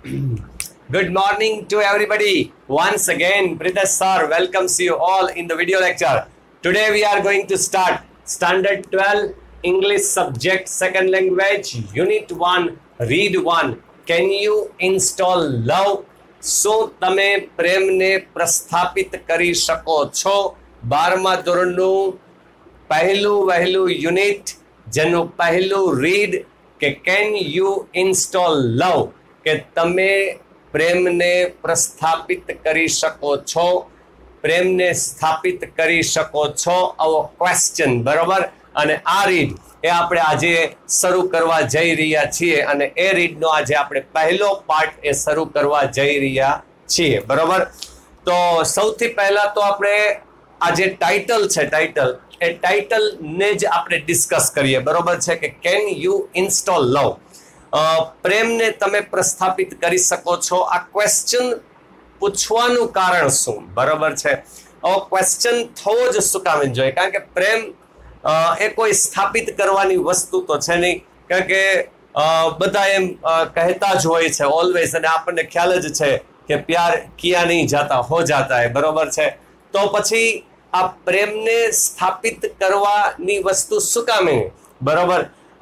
Good morning to everybody. Once again, Pritesh sir welcomes you all in the video lecture. Today we are going to start Standard 12 English Subject Second Language Unit 1 Read 1. Can you install love? શું તમે પ્રેમને પ્રસ્થાપિત કરી શકો છો? 12મા ધોરણનું પહેલું વહેલું unit જેનું પહેલું રીડ કે કેન યુ ઇન્સ્ટોલ લવ, કે તમે પ્રેમને પ્રસ્થાપિત કરી શકો છો, પ્રેમને સ્થાપિત કરી શકો છો, આવો ક્વેશ્ચન, બરોબર. અને આ રીડ એ આપણે આજે શરૂ કરવા જઈ રહ્યા છીએ અને એ રીડનો આજે આપણે પહેલો પાર્ટ એ શરૂ કરવા જઈ રહ્યા છીએ, બરોબર. તો સૌથી પહેલા તો આપણે આ જે ટાઇટલ છે, એ ટાઇટલને જ આપણે ડિસ્કસ કરીએ, બરોબર છે, કે કેન યુ ઇન્સ્ટોલ લવ, પ્રેમને તમે પ્રસ્થાપિત કરી શકો છો. આ ક્વેશ્ચન પૂછવાનું કારણ શું, બરોબર છે? ક્વેશ્ચન થવો જ શું કામ જોઈએ? કારણ કે પ્રેમ એ કોઈ સ્થાપિત કરવાની વસ્તુ તો છે નહીં, કારણ કે બધા એમ કહેતા જ હોય છે ઓલવેઝ, અને આપણને ખ્યાલ જ છે કે પ્યાર કિયા નહીં જાતા હો જાતા હે, બરોબર છે. તો પછી આ પ્રેમને સ્થાપિત કરવાની વસ્તુ શું કામે, બરોબર?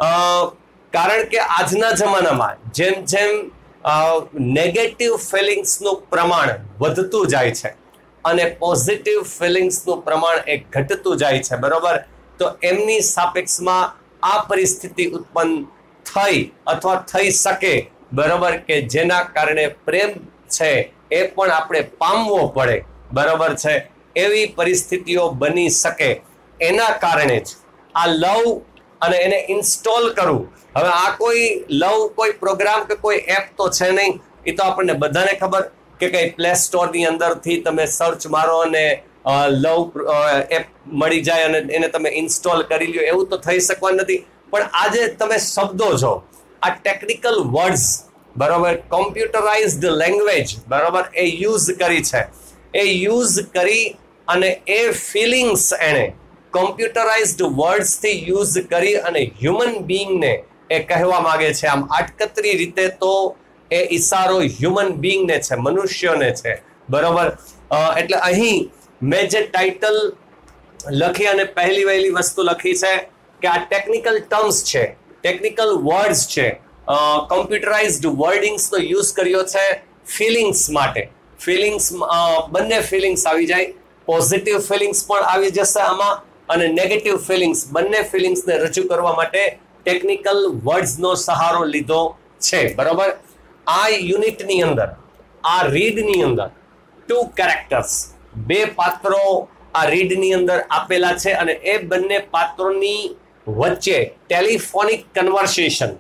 કારણ કે આજના જમાનામાં જેમ જેમ નેગેટિવ ફિલિંગ્સનું પ્રમાણ વધતું જાય છે અને પોઝિટિવ ફિલિંગ્સનું પ્રમાણ એ ઘટતું જાય છે, બરોબર. તો એમની સાપેક્ષમાં આ પરિસ્થિતિ ઉત્પન્ન થઈ અથવા થઈ શકે, બરોબર, કે જેના કારણે પ્રેમ છે એ પણ આપણે પામવો પડે, બરોબર છે. એવી પરિસ્થિતિઓ બની શકે, એના કારણે જ આ લવ અને એને ઇન્સ્ટોલ કરવું. હવે આ કોઈ લવ કોઈ પ્રોગ્રામ કે કોઈ એપ તો છે નહીં, એ તો આપણને બધાને ખબર કે કઈ પ્લે સ્ટોરની અંદરથી તમે સર્ચ મારો અને લવ એપ મળી જાય અને એને તમે ઇન્સ્ટોલ કરી લ્યો, એવું તો થઈ શકવાનું નથી. પણ આજે તમે શબ્દો છો, આ ટેકનિકલ વર્ડ્સ, બરોબર, કોમ્પ્યુટરાઇઝડ લેંગ્વેજ, બરોબર, એ યુઝ કરી છે. એ યુઝ કરી અને એ ફિલિંગ્સ એણે કોમ્પ્યુટરાઇઝડ વર્ડ્સથી યુઝ કરી અને હ્યુમન બીંગને એ કહેવા માંગે છે. આમ આટકતરી રીતે તો એ ઈશારો હ્યુમન બીંગને છે, મનુષ્યોને છે, બરોબર. એટલે અહીં મેં જે ટાઇટલ લખી અને પહેલી વહેલી વસ્તુ લખી છે કે આ ટેકનિકલ ટર્મ્સ છે, ટેકનિકલ વર્ડ્સ છે, કોમ્પ્યુટરાઇઝડ વર્ડિંગ્સનો યુઝ કર્યો છે ફિલિંગ્સ માટે. ફિલિંગ્સ, બંને ફિલિંગ્સ આવી જાય, પોઝિટિવ ફિલિંગ્સ પણ આવી જશે આમાં અને નેગેટિવ ફિલિંગ્સ, બંને ફિલિંગ્સને રજૂ કરવા માટે ટેકનિકલ વર્ડ્સનો સહારો લીધો છે, બરોબર. આ યુનિટની અંદર, આ રીડની અંદર 2 કેરેક્ટર્સ, 2 પાત્રો આ રીડની અંદર આપેલા છે અને એ બંને પાત્રોની વચ્ચે ટેલિફોનિક કન્વર્સેશન,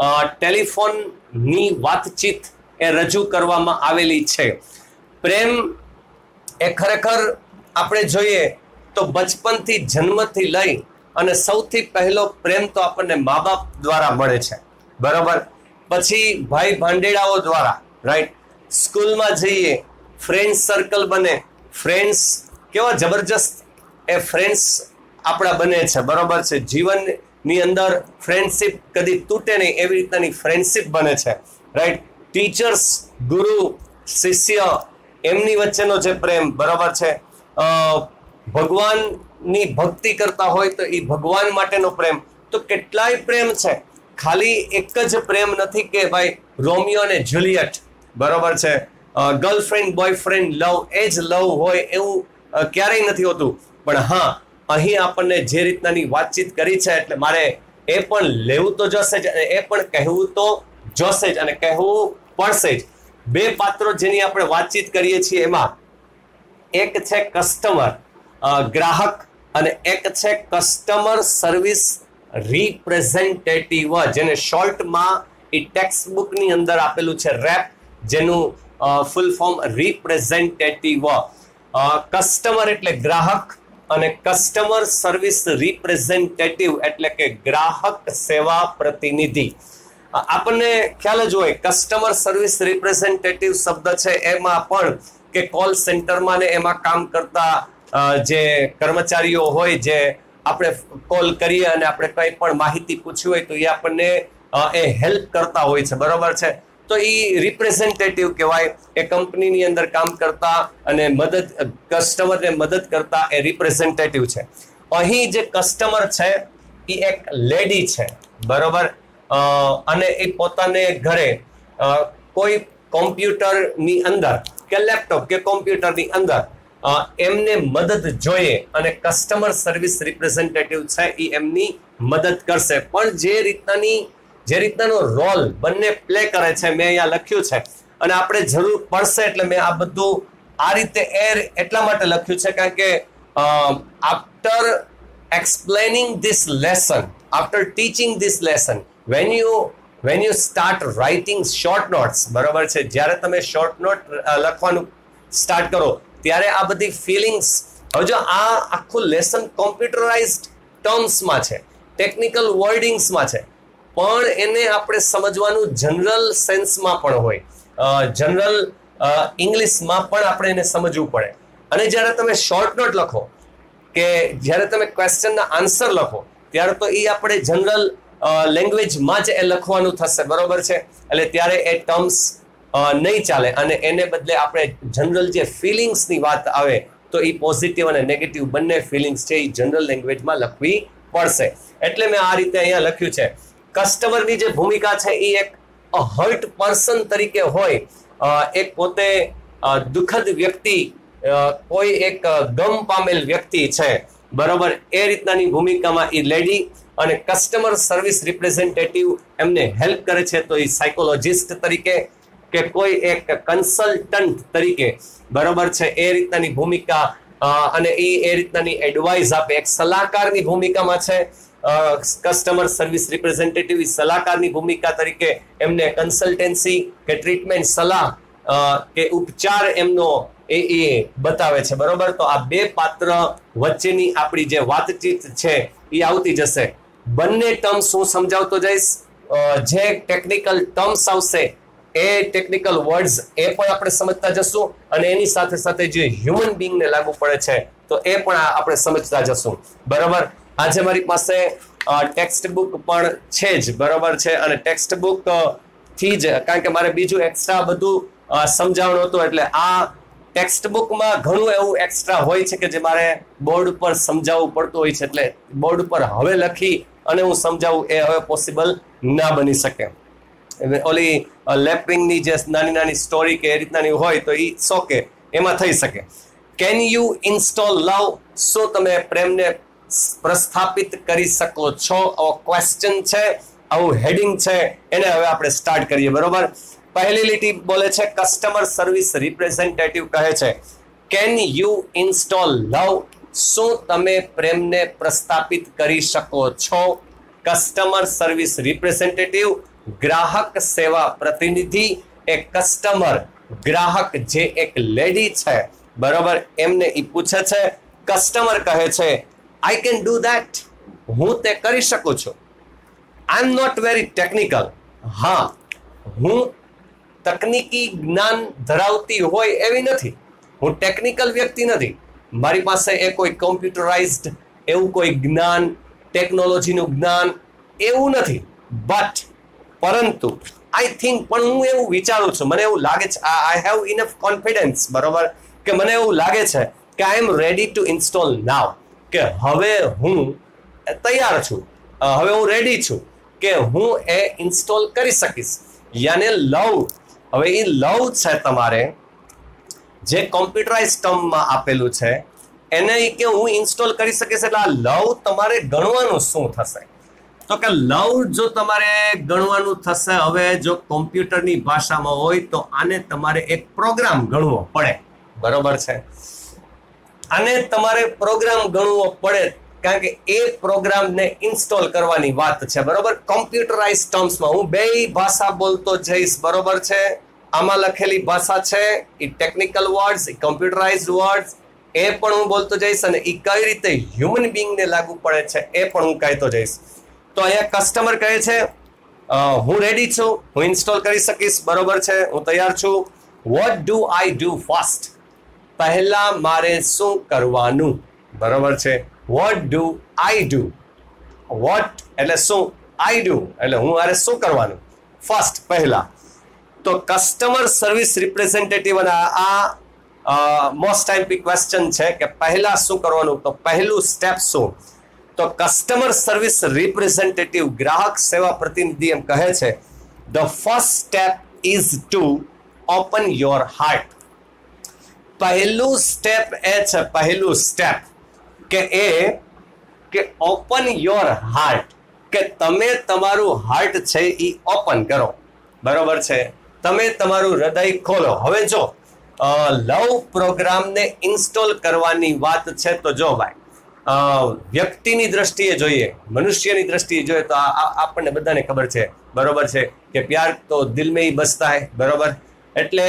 ટેલિફોનની વાતચીત એ રજૂ કરવામાં આવેલી છે. પ્રેમ એ ખરેખર આપણે જોઈએ તો બચપનથી, જન્મથી લઈ અને સૌથી પહેલો પ્રેમ તો આપણને મા બાપ દ્વારા મળે છે, બરોબર. પછી ભાઈ ભાંડેડાઓ દ્વારા, રાઈટ, સ્કૂલમાં જઈએ, ફ્રેન્ડ સર્કલ બને, ફ્રેન્ડ્સ કેવા જબરજસ્ત એ ફ્રેન્ડ્સ આપણા બને છે, બરોબર છે. જીવનની અંદર ફ્રેન્ડશિપ કદી તૂટે નહીં એવી રીતની ફ્રેન્ડશિપ બને છે, રાઈટ. ટીચર્સ, ગુરુ, શિષ્ય, એમની વચ્ચેનો જે પ્રેમ, બરોબર છે. ભગવાનની ભક્તિ કરતા હોય તો એ ભગવાન માટેનો પ્રેમ. તો કેટલાય પ્રેમ છે, ખાલી એક જ પ્રેમ નથી કે ભાઈ રોમિયો અને જુલિયટ, બરોબર છે, ગર્લફ્રેન્ડ બોયફ્રેન્ડ લવ એ જ લવ હોય એવું ક્યારેય નથી હોતું. પણ હા, અહીં આપણને જે રીતનાની વાતચીત કરી છે એટલે મારે એ પણ લેવું તો જશે જ અને એ પણ કહેવું તો જોશે જ અને કહેવું પડશે જ. 2 પાત્રો જેની આપણે વાતચીત કરીએ છીએ એમાં એક છે કસ્ટમર, ગ્રાહક, અને એક છે કસ્ટમર સર્વિસ રિપ્રેઝેન્ટેટિવ, જેને શોર્ટમાં એ ટેક્સ્ટ બુકની અંદર આપેલું છે રેપ, જેનું ફૂલ ફોર્મ રિપ્રેઝેન્ટેટિવ. કસ્ટમર એટલે ગ્રાહક અને કસ્ટમર સર્વિસ રિપ્રેઝેન્ટેટિવ એટલે કે ગ્રાહક સેવા પ્રતિનિધિ. આપણને ખ્યાલ જ હોય કસ્ટમર સર્વિસ રિપ્રેઝેન્ટેટિવ શબ્દ છે એમાં પણ કે કોલ સેન્ટરમાં ને એમાં કામ કરતા જે કર્મચારીઓ હોય, જે આપણે કોલ કરીએ અને આપણે કંઈ પણ માહિતી પૂછવી હોય તો એ આપણને એ હેલ્પ કરતા હોય છે, બરોબર છે. તો એ રિપ્રેઝેન્ટેટિવ કહેવાય. એ કંપનીની અંદર કામ કરતા અને કસ્ટમરને મદદ કરતા એ રિપ્રેઝેન્ટેટિવ છે. અહીં જે કસ્ટમર છે એ એક લેડી છે, બરોબર, અને એ પોતાને ઘરે કોઈ કોમ્પ્યુટરની અંદર કે લેપટોપ કે કોમ્પ્યુટરની અંદર એમને મદદ જોઈએ અને કસ્ટમર સર્વિસ રિપ્રેઝેન્ટેટિવ છે એ એમની મદદ કરશે. પણ જે રીતનાનો રોલ બંને પ્લે કરે છે મેં અહીંયા લખ્યું છે, અને આપણે જરૂર પડશે એટલે મેં આ બધું આ રીતે એટલા માટે લખ્યું છે કારણ કે after explaining this lesson, after teaching this lesson, when you start writing short notes, બરાબર છે, જ્યારે તમે શોર્ટ નોટ લખવાનું સ્ટાર્ટ કરો ત્યારે આ બધી ફિલિંગ્સ, હવે જો આ આખું લેસન કોમ્પ્યુટરાઇઝ્ડ ટર્મ્સમાં છે, ટેકનિકલ વર્ડિંગ્સમાં છે, પણ એને આપણે સમજવાનું જનરલ સેન્સમાં પણ હોય, જનરલ ઇંગ્લિશમાં પણ આપણે એને સમજવું પડે. અને જ્યારે તમે શોર્ટ નોટ લખો કે જ્યારે તમે ક્વેશ્ચનના આન્સર લખો ત્યારે તો એ આપણે જનરલ લેંગ્વેજમાં જ એ લખવાનું થશે, બરોબર છે. એટલે ત્યારે એ ટર્મ્સ નહીં ચાલે અને એને બદલે આપણે જનરલ જે ફિલિંગ્સની વાત આવે તો એ પોઝિટિવ અને નેગેટિવ બંને ફિલિંગ્સ છે એ જનરલ લેંગ્વેજમાં લખવી પડશે. એટલે મેં આ રીતે અહીંયા લખ્યું છે. કસ્ટમરની જે ભૂમિકા છે એ એક હર્ટ પર્સન તરીકે હોય, એક પોતે દુઃખદ વ્યક્તિ, કોઈ એક ગમ પામેલ વ્યક્તિ છે, બરોબર, એ રીતનાની ભૂમિકામાં એ લેડી અને કસ્ટમર સર્વિસ રિપ્રેઝેન્ટેટિવ એમને હેલ્પ કરે છે. તો એ સાયકોલોજિસ્ટ તરીકે કે કોઈ એક કન્સલ્ટન્ટ તરીકે, બરોબર છે, એ રીતનાની ભૂમિકા અને એ રીતનાની એડવાઇસ આપે, એક સલાહકારની ભૂમિકામાં છે. કસ્ટમર સર્વિસ રિપ્રેઝેન્ટેટિવ સલાહકારની ભૂમિકા તરીકે એમને કન્સલ્ટન્સી કે ટ્રીટમેન્ટ સલાહ કે ઉપચાર એમનો એ બતાવે છે, બરોબર. તો આ બે પાત્ર વચ્ચેની આપણી જે વાતચીત છે એ આવતી જશે. બંને ટર્મ્સ હું સમજાવતો જઈશ. જે ટેકનિકલ ટર્મ્સ આવશે એ ટેકનિકલ વર્ડ્સ એ પણ આપણે સમજતા જશું અને એની સાથે સાથે જે હ્યુમન બીંગને લાગુ પડે છે તો એ પણ આપણે સમજતા જશું, બરોબર. આજે મારી પાસે ટેક્સ્ટ બુક પણ છે જ, બરોબર છે, અને ટેક્સ્ટ બુક થી જ, કારણ કે મારે બીજું એક્સ્ટ્રા બધું સમજાવવાનું હતું, એટલે આ ટેક્સ્ટ બુકમાં ઘણું એવું એક્સ્ટ્રા હોય છે કે જે મારે બોર્ડ ઉપર સમજાવવું પડતું હોય છે. એટલે બોર્ડ ઉપર હવે લખી અને હું સમજાવું એ હવે પોસિબલ ના બની શકે. ઓલી લેપિંગની જે નાની સ્ટોરી કે એ રીતનાની હોય તો એ શોકે એમાં થઈ શકે. કેન યુ ઇન્સ્ટોલ લવ, શું તમે પ્રેમને પ્રસ્થાપિત કરી શકો છો? આવો ક્વેશ્ચન છે, આવું હેડિંગ છે, એને હવે આપણે સ્ટાર્ટ કરીએ, બરોબર. પહેલી લીટી બોલે છે કસ્ટમર સર્વિસ રિપ્રેઝેન્ટેટિવ કહે છે કેન યુ ઇન્સ્ટોલ લવ, શું તમે પ્રેમને પ્રસ્થાપિત કરી શકો છો? કસ્ટમર સર્વિસ રિપ્રેઝેન્ટેટિવ ગ્રાહક સેવા પ્રતિનિધિ, એક કસ્ટમર ગ્રાહક જે એક લેડી છે, બરોબર, એમને એ પૂછે છે. કસ્ટમર કહે છે આઈ કેન ડુ ધેટ, હું તે કરી શકું છું. I am not very technical, હા, હું તકનીકી જ્ઞાન ધરાવતી હોય એવી નથી, હું ટેકનિકલ વ્યક્તિ નથી, મારી પાસે એ કોઈ કોમ્પ્યુટરાઇઝ્ડ એવું કોઈ જ્ઞાન, ટેકનોલોજીનું જ્ઞાન એવું નથી. બટ પરંતુ આઈ થિંક, પણ હું એવું વિચારું છું, મને એવું લાગે છે, આઈ હેવ ઇનફ કોન્ફિડન્સ, બરોબર, કે મને એવું લાગે છે કે I am ready to install now, કે હવે હું તૈયાર છું, હવે હું રેડી છું કે હું એ ઇન્સ્ટોલ કરી શકીશ. યાને લવ, હવે એ લવ છે તમારે જે કોમ્પ્યુટરાઇઝ ટર્મમાં આપેલું છે એને કે હું ઇન્સ્ટોલ કરી શકીશ. એટલે આ લવ તમારે ગણવાનું શું થશે? તો કે લવ જો તમારે ગણવાનું થશે, હવે જો કોમ્પ્યુટરની ભાષામાં હોય તો આને તમારે એક પ્રોગ્રામ ગણવો પડે, બરોબર છે. આને તમારે પ્રોગ્રામ ગણવો પડે કારણ કે એ પ્રોગ્રામને ઇન્સ્ટોલ કરવાની વાત છે, બરોબર. કોમ્પ્યુટરાઇઝ ટર્મ્સમાં હું બે ભાષા બોલતો જઈશ, બરોબર છે. આમાં લખેલી ભાષા છે એ ટેકનિકલ વર્ડ્સ, એ કોમ્પ્યુટરાઇઝડ વર્ડ્સ, એ પણ હું બોલતો જઈશ અને એ કઈ રીતે હ્યુમન બીંગને લાગુ પડે છે એ પણ હું કહેતો જઈશ. તો અહીંયા કસ્ટમર કહે છે હું રેડી છું, હું ઇન્સ્ટોલ કરી શકીશ, બરોબર છે, હું તૈયાર છું. What do I do first, પહેલા મારે શું કરવાનું, બરોબર છે. What do I do, what એટલે શું, આઈ ડુ એટલે હું મારે શું કરવાનું, ફર્સ્ટ પહેલા. તો કસ્ટમર સર્વિસ રિપ્રેઝેન્ટેટિવ અને આ મોસ્ટ ટાઈપી ક્વેશ્ચન છે કે પહેલા શું કરવાનું, તો પહેલું સ્ટેપ શું, તો કસ્ટમર સર્વિસ રિપ્રેઝેન્ટેટિવ ગ્રાહક સેવા પ્રતિનિધિ એમ કહે છે the first step is to open your heart. પહેલું સ્ટેપ એ છે, પહેલું સ્ટેપ કે ઓપન યોર હાર્ટ, કે તમે તમારું હાર્ટ છે એ ઓપન કરો. બરોબર છે, તમે તમારું હૃદય ખોલો. હવે જો લવ પ્રોગ્રામને ઇન્સ્ટોલ કરવાની વાત છે તો જો ભાઈ વ્યક્તિની દ્રષ્ટિએ જોઈએ, મનુષ્યની દ્રષ્ટિએ જોઈએ તો આપણને બધાને ખબર છે, બરોબર છે, કે પ્યાર તો દિલ में ही बसता है. બરોબર, એટલે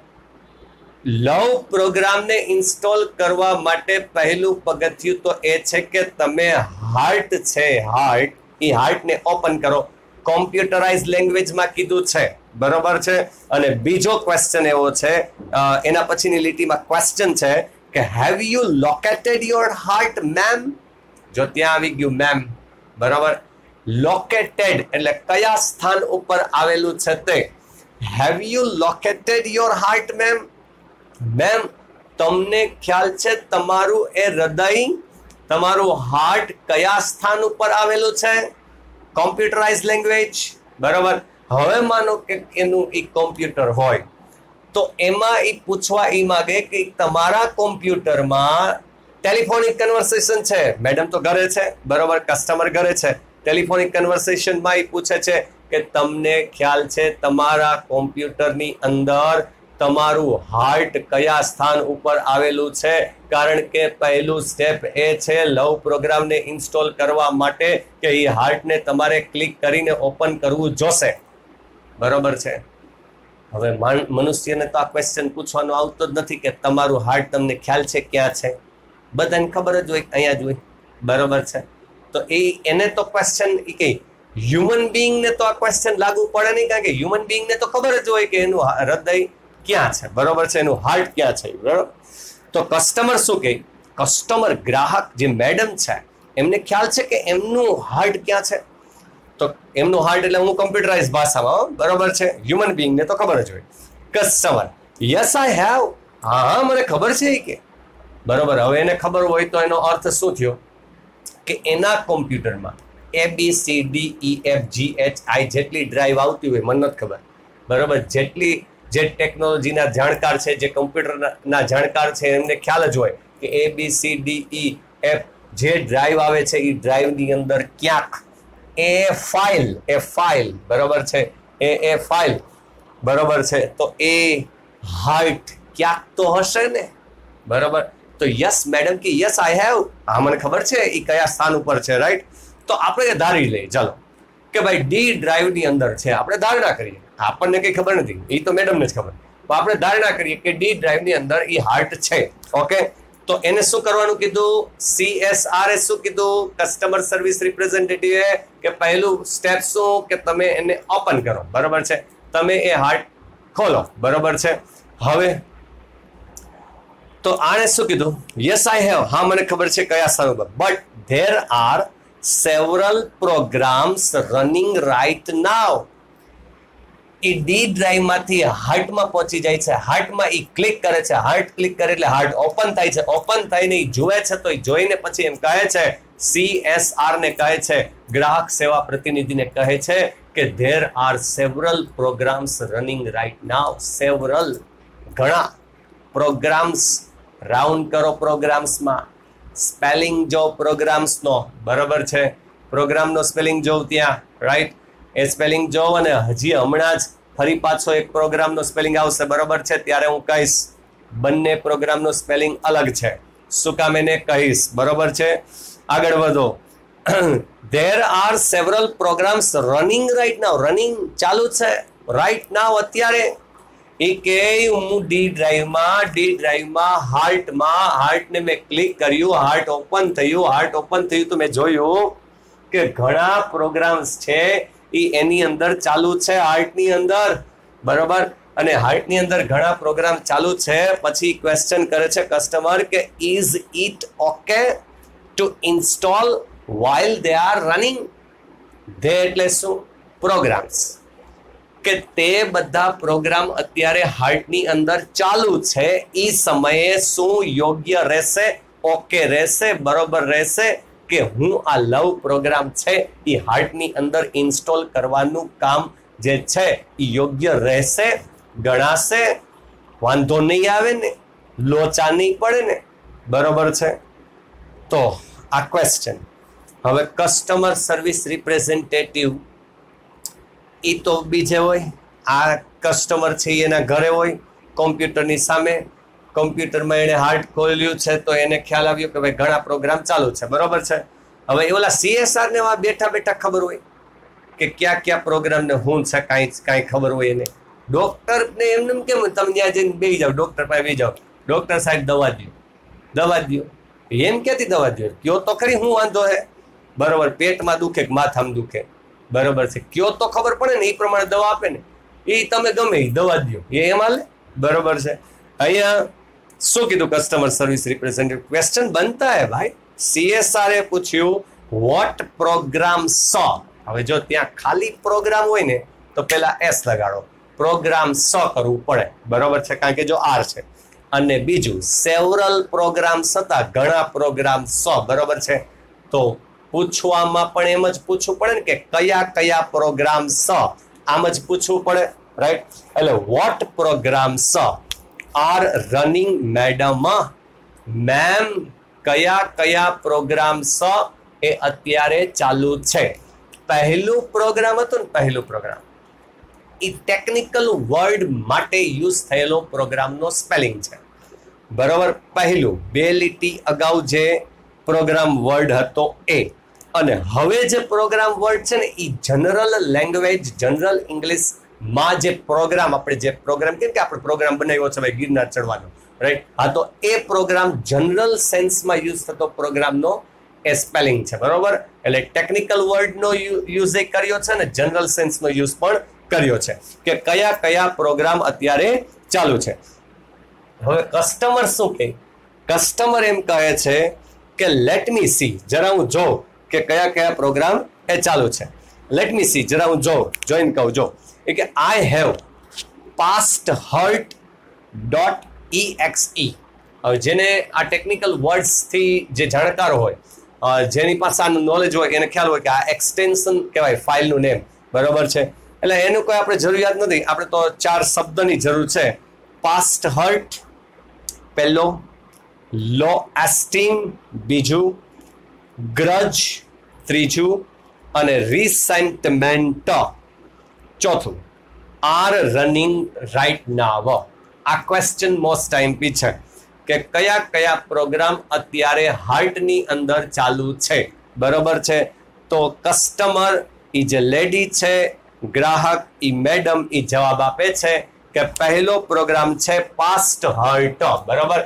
લવ પ્રોગ્રામને ઇન્સ્ટોલ કરવા માટે પહેલું પગથિયું તો એ છે કે તમે હાર્ટ છે, એ હાર્ટને ઓપન કરો. કોમ્પ્યુટરાઇઝ લેંગ્વેજમાં કીધું છે, બરોબર છે. અને બીજો ક્વેશ્ચન એવો છે, એના પછીની લીટીમાં ક્વેશ્ચન છે કે have you located your heart ma'am. જો ત્યાં આવી ગયું મેમ, બરોબર. લોકેટેડ એટલે કયા સ્થાન ઉપર આવેલું છે તે. Have you located your heart ma'am. Ma'am, તમને ખ્યાલ છે તમારું એ હૃદય, તમારું હાર્ટ કયા સ્થાન ઉપર આવેલું છે? કોમ્પ્યુટરાઇઝ લેંગ્વેજ, બરોબર. હવે માનો કે એનું એ કોમ્પ્યુટર હોય તો એમાં એ પૂછવા એ માગે કે તમારા કોમ્પ્યુટરમાં ટેલિફોનિક કન્વર્સેશન છે, મેડમ તો ઘરે છે, બરોબર, કસ્ટમર ઘરે છે, ટેલિફોનિક કન્વર્સેશનમાં એ પૂછે છે કે તમને ખ્યાલ છે તમારા કોમ્પ્યુટરની અંદર તમારું હાર્ટ કયા સ્થાન ઉપર આવેલું છે? કારણ કે પહેલું સ્ટેપ એ છે લવ પ્રોગ્રામને ઇન્સ્ટોલ કરવા માટે કે એ હાર્ટને તમારે ક્લિક કરીને ઓપન કરવું જોશે. બરોબર છે. હવે મનુષ્યને તો આ ક્વેશ્ચન પૂછવાનો આવતો જ નથી કે તમારું હાર્ટ તમને ખ્યાલ છે ક્યાં છે? બધાને ખબર જ હોય અહીંયા જ હોય, બરોબર છે. તો એને તો ક્વેશ્ચન કે હ્યુમન બીંગને તો આ ક્વેશ્ચન લાગુ પડે નહીં, કારણ કે હ્યુમન બીંગને તો ખબર જ હોય કે એનું હૃદય ક્યાં છે, બરોબર છે, એનું હાર્ટ ક્યાં છે, બરોબર. તો કસ્ટમર શું કહે? કસ્ટમર ગ્રાહક જે મેડમ છે એમને ખ્યાલ છે કે એમનું હાર્ટ ક્યાં છે? તો એમનું હાર્ટ એટલે હું કોમ્પ્યુટરાઇઝ ભાષામાં, બરોબર છે, હ્યુમન બીંગને તો ખબર જ હોય. કસ્ટમર યસ આઈ હેવ, હા મને ખબર છે કે, બરોબર. હવે એને ખબર હોય તો એનો અર્થ શું થયો કે એના કોમ્પ્યુટરમાં ABCDEFGHI જેટલી ડ્રાઈવ આવતી હોય, મને નથી ખબર, બરોબર, જેટલી જે ટેકનોલોજીના જાણકાર છે, જે કોમ્પ્યુટરના જાણકાર છે, એમને ખ્યાલ જ હોય કે ABCDEF જે ડ્રાઈવ આવે છે એ ડ્રાઈવની અંદર ક્યાંક એ ફાઇલ, બરોબર છે, એ ફાઇલ, બરોબર છે, તો એ હાર્ટ ક્યાંક તો હશે ને, બરોબર. તો યસ મેડમ કે યસ આઈ હેવ, હા મને ખબર છે એ કયા સ્થાન ઉપર છે, રાઈટ. તો આપણે ધારી લઈએ ચાલો કે ભાઈ ડી ડ્રાઈવની અંદર છે, આપણે ધારણા કરીએ, આપણને કંઈ ખબર નથી, એ તો મેડમને જ ખબર, તો આપણે ધારણા કરીએ કે ડી ડ્રાઈવની અંદર એ હાર્ટ છે. ઓકે, તો એને શું કરવાનું કીધું? CSR એ શું કીધું? કસ્ટમર સર્વિસ રિપ્રેઝેન્ટેટિવે કે પહેલું સ્ટેપ શું કે તમે એને ઓપન કરો, બરોબર છે, તમે એ હાર્ટ ખોલો, બરોબર છે. હવે તો આને શું કીધું? યસ આઈ હેવ, હા મને ખબર છે કયા સ્થાન ઉપર, but there are several programs running right now. એ ડી ડ્રાઈવમાંથી હાર્ટમાં પહોંચી જાય છે, હાર્ટમાં એ ક્લિક કરે છે, હાર્ટ ક્લિક કરે એટલે હાર્ટ ઓપન થાય છે, ઓપન થઈને એ જુએ છે, તો એ જોઈને પછી એમ કહે છે, CSR ને કહે છે, ગ્રાહક સેવા પ્રતિનિધિને કહે છે કે there are several programs running right now. Several, ઘણા પ્રોગ્રામ્સ, રાઉન્ડ કરો પ્રોગ્રામ્સમાં, સ્પેલિંગ જો પ્રોગ્રામ્સનો, બરોબર છે, પ્રોગ્રામનો સ્પેલિંગ જોઉં ત્યાં, રાઈટ, એ સ્પેલિંગ જોઉં અને હજી હમણાં જ ફરી પાછો એક પ્રોગ્રામનો સ્પેલિંગ આવશે, બરોબર છે, ત્યારે હું કહીશ બંને પ્રોગ્રામનો સ્પેલિંગ અલગ છે, શું કામ એને કહીશ, બરોબર છે. આગળ વધો. There are several programs running right now, running ચાલુ છે રાઈટ નાવ અત્યારે. એ કે હું ડી ડ્રાઈવમાં હાર્ટને મેં ક્લિક કર્યું, હાર્ટ ઓપન થયું, તો મેં જોયું કે ઘણા પ્રોગ્રામ્સ છે એ એની અંદર ચાલુ છે, હાર્ટની અંદર, બરોબર. અને હાર્ટની અંદર ઘણા પ્રોગ્રામ ચાલુ છે. પછી ક્વેશ્ચન કરે છે કસ્ટમર કે is it okay to install while they are running. They એટલે શું? પ્રોગ્રામ્સ. કે તે બધા પ્રોગ્રામ અત્યારે હાર્ટની અંદર ચાલુ છે, એ સમયે શું યોગ્ય રહેશે, ઓકે રહેશે, બરોબર રહેશે કે હું આ લવ પ્રોગ્રામ છે એ હાર્ટની અંદર ઇન્સ્ટોલ કરવાનું કામ જે છે એ યોગ્ય રહેશે, ગણાશે, વાંધો નહીં આવે ને, લોચા નહીં પડે ને, બરોબર છે? તો આ ક્વેશ્ચન હવે કસ્ટમર સર્વિસ રિપ્રેઝેન્ટેટિવ એ તો બીજે હોય, આ કસ્ટમર છે એના ઘરે હોય, કોમ્પ્યુટરની સામે, કોમ્પ્યુટરમાં એણે હાર્ટ ખોલ્યું છે તો એને ખ્યાલ આવ્યો કે ભાઈ ઘણા પ્રોગ્રામ ચાલુ છે, બરોબર છે? હવે એ ઓલા CSR ને બેઠા બેઠા ખબર હોય કે ક્યાં ક્યાં પ્રોગ્રામ ને શું છે, કાંઈ ખબર હોય એને. ડોક્ટરને એમને કેમ તમે ત્યાં જઈને બેસી જાઓ, ડોક્ટર પાસે બેસી જાઓ, ડોક્ટર સાહેબ દવા દો, એમ ક્યાંથી દવા દો? કયો તો ખરી શું વાંધો હે, બરોબર? પેટમાં દુખે કે માથામાં દુખે, બરોબર છે? કયો તો ખબર પડે ને, એ પ્રમાણે દવા આપે ને, એ તમે ગમે એ દવા દો, એમ હાલે, બરોબર છે? અહીંયા શું કીધું કસ્ટમર સર્વિસ રિપ્રેઝેન્ટેટિવ? ક્વેશ્ચન બનતા હે ભાઈ. CSR એ પૂછ્યું વોટ પ્રોગ્રામ સો. હવે જો ત્યાં ખાલી પ્રોગ્રામ હોય ને તો પેલા S લગાડો, પ્રોગ્રામ સો કરવું પડે, બરોબર છે? કારણ કે જો R છે. અને બીજું સેવરલ પ્રોગ્રામ્સ હતા, ઘણા પ્રોગ્રામ સો, બરોબર છે? તો પૂછવામાં પણ એમ જ પૂછવું પડે ને કે કયા કયા પ્રોગ્રામ સો, આમ જ પૂછવું પડે, રાઈટ? એટલે what program so are running madam, ma'am કયા કયા પ્રોગ્રામ સો એ અત્યારે ચાલુ છે. પહેલું પ્રોગ્રામ હતું ને, પહેલું પ્રોગ્રામ એ ટેકનિકલ વર્ડ માટે યુઝ થયેલો પ્રોગ્રામનો સ્પેલિંગ છે, બરોબર? પહેલું 2 લીટી અગાઉ જે પ્રોગ્રામ વર્ડ હતો એ, અને હવે જે પ્રોગ્રામ વર્ડ છે ને એ જનરલ લેંગ્વેજ, જનરલ ઇંગ્લિશમાં જે પ્રોગ્રામ, આપણે જે પ્રોગ્રામ, કેમ કે આપણે પ્રોગ્રામ બનાવ્યો છે ભાઈ ગિરનાર ચડવાનો, રાઈટ? હા, તો એ પ્રોગ્રામ જનરલ સેન્સમાં યુઝ થતો પ્રોગ્રામનો એ સ્પેલિંગ છે, બરોબર? એટલે ટેકનિકલ વર્ડનો યુઝ એ કર્યો છે ને જનરલ સેન્સનો યુઝ પણ કર્યો છે કે કયા કયા પ્રોગ્રામ અત્યારે ચાલુ છે. હવે કસ્ટમર શું કહે? કસ્ટમર એમ કહે છે કે લેટ મી સી, જરા હું જોઉં કે કયા કયા પ્રોગ્રામ એ ચાલુ છે. લેટ મી સી, જરા હું જોઈને કહું. જો એ કે I have past hurt .exe. હવે જેને આ ટેકનિકલ વર્ડ્સથી જે જાણકાર હોય, જેની પાસે આનું નોલેજ હોય, એને ખ્યાલ હોય કે આ એક્સટેન્શન કહેવાય ફાઇલનું નેમ, બરોબર છે? એટલે એનું કોઈ આપણે જરૂરિયાત નથી, આપણે તો 4 શબ્દની જરૂર છે. પાસ્ટ હર્ટ પહેલો, લો એસ્ટીમ બીજું, ગ્રજ ત્રીજું, અને રિસેન્ટમેન્ટ ચોથું. Are running right now. આ ક્વેશ્ચન મોસ્ટ આઈએમપી છે કે કયા કયા પ્રોગ્રામ અત્યારે હાર્ટની અંદર ચાલુ છે, બરોબર છે? તો કસ્ટમર એ જે લેડી છે, ગ્રાહક એ મેડમ, એ જવાબ આપે છે કે પહેલો પ્રોગ્રામ છે પાસ્ટ હર્ટ, બરોબર?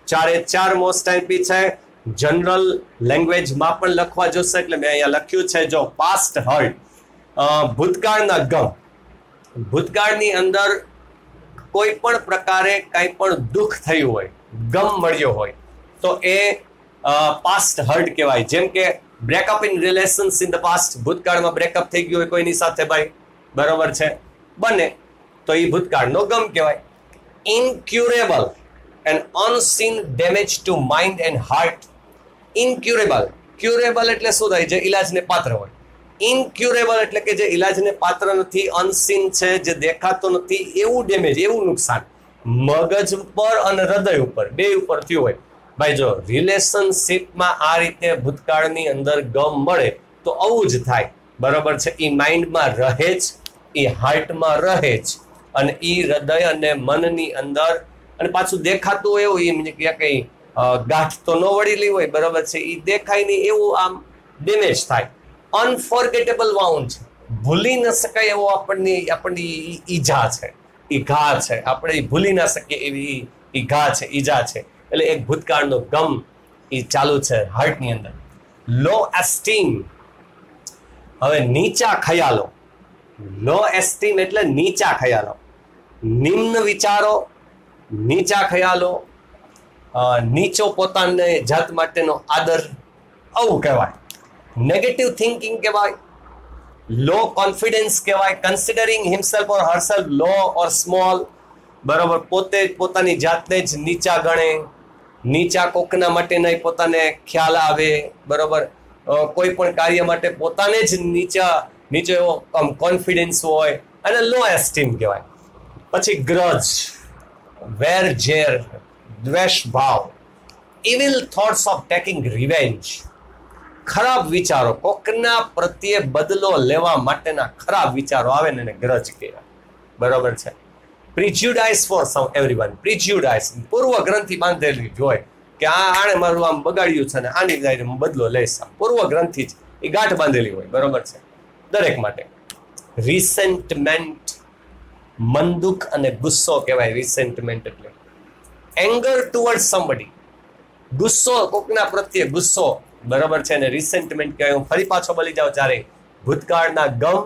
4 મોસ્ટ આઈએમપી છે. જનરલ લેંગ્વેજમાં પણ લખવા જોશે એટલે મેં અહીંયા લખ્યું છે, જો પાસ્ટ હર્ટ, ભૂતકાળના ગમ, ભૂતકાળની અંદર કોઈ પણ પ્રકારે કાંઈ પણ દુઃખ થયું હોય, ગમ મળ્યો હોય તો એ પાસ્ટ હર્ટ કહેવાય. જેમ કે breakup in relations in the past, ભૂતકાળમાં બ્રેકઅપ થઈ ગયું હોય કોઈની સાથે ભાઈ, બરોબર છે, બને તો એ ભૂતકાળનો ગમ કહેવાય. Incurable and unseen damage to mind and heart. Incurable, curable એટલે શું થાય? જે ઇલાજને પાત્ર હોય. ઇનક્યુરેબલ એટલે કે જે ઇલાજને પાત્ર નથી, અનસીન છે, જે દેખાતો નથી, એવું ડેમેજ, એવું નુકસાન મગજ પર અને હૃદય ઉપર, બે ઉપર થયું હોય. ભાઈ જો રિલેશનશીપમાં આ રીતે ભૂતકાળની અંદર ગમ મળે તો આવું જ થાય, બરોબર છે? એ માઇન્ડમાં રહે જ, એ હાર્ટમાં રહે જ, અને એ હૃદય અને મનની અંદર, અને પાછું દેખાતું એવું એમ કે કઈ ગાંઠ તો ન વળેલી હોય, બરોબર છે? એ દેખાય નહીં એવું આમ ડેમેજ થાય. અનફોરગેટેબલ વાઉન્ડ છે, ભૂલી ન શકાય એવો આપણની ઈજા છે, ઈ ઘા છે, આપણે ભૂલી ના શકીએ એવી ઈ ઘા છે, ઈજા છે. એટલે એક ભૂતકાળનો ગમ એ ચાલુ છે હાર્ટની અંદર. લો એસ્ટીમ, હવે નીચા ખયાલો. લો એસ્ટીમ એટલે નીચા ખયાલો, નિમ્ન વિચારો, નીચા ખયાલો, નીચો પોતાને જાત માટેનો આદર, આવું કહેવાય. નેગેટિવ થિંકિંગ કહેવાય. લો કોન્ફિડન્સ કહેવાય. Considering himself or herself low or small, બરોબર, પોતે પોતાની જાતને જ નીચા ગણે, નીચા કોકના માટે નહીં પોતાને ખ્યાલ આવે, બરોબર, કોઈ પણ કાર્ય માટે પોતાને જ નીચે એવો કોન્ફિડન્સ હોય, અને લો એસ્ટીમ કહેવાય. પછી ગ્રજ, વેર ઝેર, દ્વેષ ભાવ, evil thoughts of taking revenge, ખરાબ વિચારો, કોકના પ્રત્યે બદલો લેવા માટેના ખરાબ વિચારો આવે ને એને ગ્રજ કહેવાય. બરોબર છે. પ્રિજ્યુડાઇસ ફોર સમ એવરીવન, પ્રિજ્યુડાઇસ પૂર્વ ગ્રંથિ બાંધેલી હોય કે આણે મારું આમ બગાડ્યું છે ને આની જાય બદલો લઈશ, પૂર્વ ગ્રંથિ જ એ ગાંઠ બાંધેલી હોય. બરોબર છે દરેક માટે. રિસેન્ટમેન્ટ, મનદુખ અને ગુસ્સો કહેવાય રિસેન્ટમેન્ટ એટલે. એંગર ટુવર્ડ સમબડી, ગુસ્સો કોકના પ્રત્યે ગુસ્સો, બરાબર છે, અને રિસેન્ટમેન્ટ કહેવાય. હું ફરી પાછો બોલી જાઉં ચારે. ભૂતકાળના ગમ,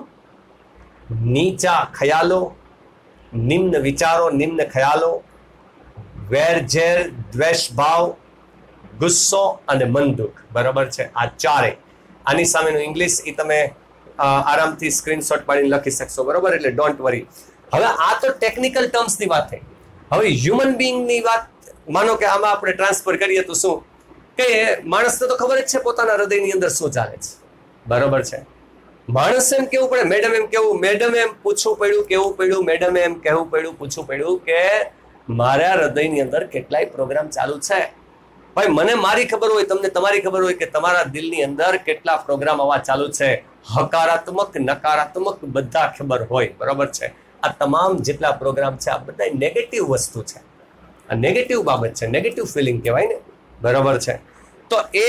નીચા ખ્યાલો, નિમ્ન વિચારો, નિમ્ન ખ્યાલો, વેરઝેર, દ્વેષ ભાવ, ગુસ્સો અને મનદુખ. બરાબર છે આ ચારે. આની સામેનું ઇંગ્લિશ એ તમે આરામથી સ્ક્રીનશોટ પાડીને લખી શકશો. બરોબર, એટલે ડોન્ટ વરી. હવે આ તો ટેકનિકલ ટર્મ્સની વાત થઈ. હવે હ્યુમન બિંગની વાત માનો કે આમાં આપણે ટ્રાન્સફર કરીએ તો શું કે માણસને તો ખબર જ છે પોતાના હૃદયની અંદર શું ચાલે છે. બરોબર છે. માણસ એમ કેવું પડે, મેડમ એમ કેવું, મેડમ એમ પૂછવું પડ્યું, કેવું પડ્યું, મેડમ એમ કહેવું પડ્યું, પૂછવું પડ્યું કે મારા હૃદયની અંદર કેટલાય પ્રોગ્રામ ચાલુ છે. ભાઈ મને મારી ખબર હોય, તમને તમારી ખબર હોય કે તમારા દિલની અંદર કેટલા પ્રોગ્રામ આવા ચાલુ છે. હકારાત્મક, નકારાત્મક બધા ખબર હોય. બરોબર છે. આ તમામ જેટલા પ્રોગ્રામ છે આ બધા નેગેટિવ વસ્તુ છે, આ નેગેટિવ બાબત છે, નેગેટિવ ફિલિંગ કહેવાય ને. બરોબર છે. તો એ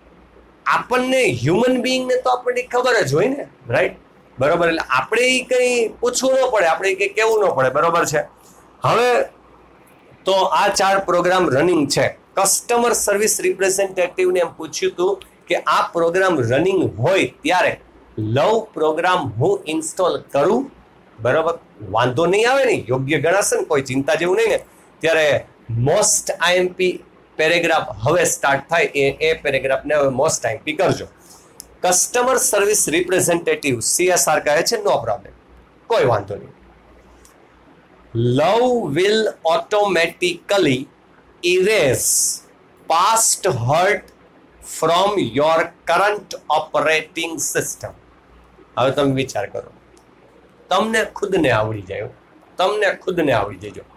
આપણને હ્યુમન બિંગને તો આપણને ખબર જ હોય ને, રાઈટ? બરોબર, એટલે આપણે કંઈ પૂછવું ન પડે, આપણે કંઈ કહેવું ન પડે. બરોબર છે. હવે તો આ 4 પ્રોગ્રામ રનિંગ છે. કસ્ટમર સર્વિસ રિપ્રેઝેન્ટેટિવને એમ પૂછ્યું હતું કે આ પ્રોગ્રામ રનિંગ હોય ત્યારે લવ પ્રોગ્રામ હું ઇન્સ્ટોલ કરું. બરોબર, વાંધો નહીં આવે ને, યોગ્ય ગણાશે ને, કોઈ ચિંતા જેવું નહીં ને. ત્યારે મોસ્ટ આઈએમપી પેરેગ્રાફ હવે સ્ટાર્ટ થાય એ પેરેગ્રાફને હવે મોસ્ટ આઈએમપી કરજો. કસ્ટમર સર્વિસ રિપ્રેઝેન્ટેટિવ CSR કહે છે નો પ્રોબ્લેમ, કોઈ વાંધો નહીં. Love will automatically erase past hurt from your current operating system. હવે તમે વિચાર કરો, તમને ખુદને આવડી જાય, તમને ખુદને આવડી જજો.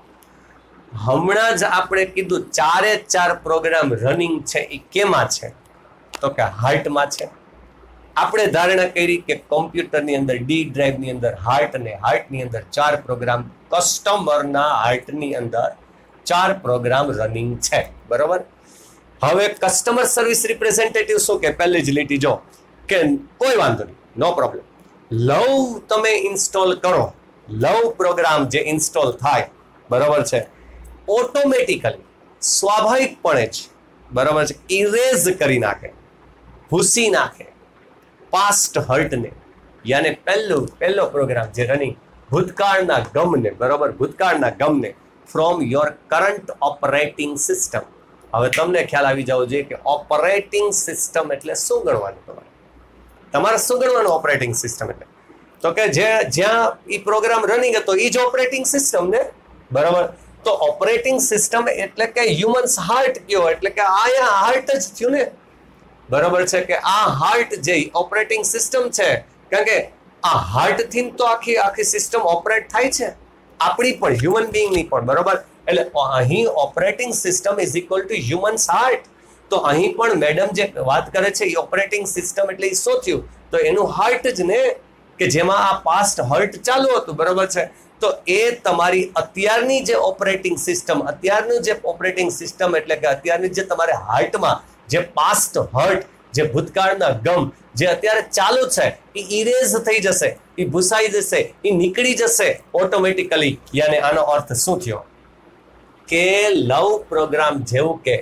હમણાં જ આપણે કીધું 4 પ્રોગ્રામ રનિંગ છે એ કેમાં છે તો કે હાર્ટમાં છે. આપણે ધારણા કરી કે કોમ્પ્યુટરની અંદર ડી ડ્રાઈવની અંદર હાર્ટની અંદર 4 પ્રોગ્રામ, કસ્ટમરના હાર્ટની અંદર 4 પ્રોગ્રામ રનિંગ છે. બરોબર. હવે કસ્ટમર સર્વિસ રિપ્રેઝેન્ટેટિવ શું કે પહેલી જ લીટી જો કે કોઈ વાંધો નહીં, નો પ્રોબ્લેમ. લવ તમે ઇન્સ્ટોલ કરો, લવ પ્રોગ્રામ જે ઇન્સ્ટોલ થાય, બરોબર છે, ઓટોમેટિકલી સ્વાભાવિકપણે જ, બરોબર છે, ઇરેઝ કરી નાખે, ભૂસી નાખે પાસ્ટ હર્ટને. યાને પહેલો પ્રોગ્રામ જે રનિંગ ભૂતકાળના ગમને, બરોબર, ભૂતકાળના ગમને from your current operating system. હવે તમને ખ્યાલ આવી જવો જોઈએ કે ઓપરેટિંગ સિસ્ટમ એટલે શું ગણવાનું. તમારે શું ગણવાનું ઓપરેટિંગ સિસ્ટમ એટલે? તો કે જ્યાં એ પ્રોગ્રામ રનિંગ હતો એ જ ઓપરેટિંગ સિસ્ટમ ને. બરાબર. તો ઓપરેટિંગ સિસ્ટમ એટલે કે હ્યુમન્સ હાર્ટ કયો, એટલે કે આ હાર્ટ જ થયું ને. બરાબર છે કે આ હાર્ટ જે ઓપરેટિંગ સિસ્ટમ છે, કારણ કે આ હાર્ટ થી તો આખી સિસ્ટમ ઓપરેટ થાય છે, આપણી પણ, હ્યુમન બિંગની પણ. બરાબર. એટલે અહીં operating system is equal to humans heart. તો અહીં પણ મેડમ જે વાત કરે છે એ ઓપરેટિંગ સિસ્ટમ એટલે એ શું થયું તો એનું હાર્ટ જ ને, કે જેમાં આ પાસ્ટ હર્ટ ચાલુ હતું. બરાબર છે. તો એ તમારી અત્યારની જે ઓપરેટિંગ સિસ્ટમ, અત્યારનું જે ઓપરેટિંગ સિસ્ટમ એટલે કે અત્યારની જે તમારે હાર્ટમાં જે પાસ્ટ હર્ટ, જે ભૂતકાળના ગમ જે અત્યારે ચાલુ છે એ ઇરેઝ થઈ જશે, એ ભૂસાઈ જશે, એ નીકળી જશે ઓટોમેટિકલી. યાને આનો અર્થ શું થયો કે લવ પ્રોગ્રામ જેવું કે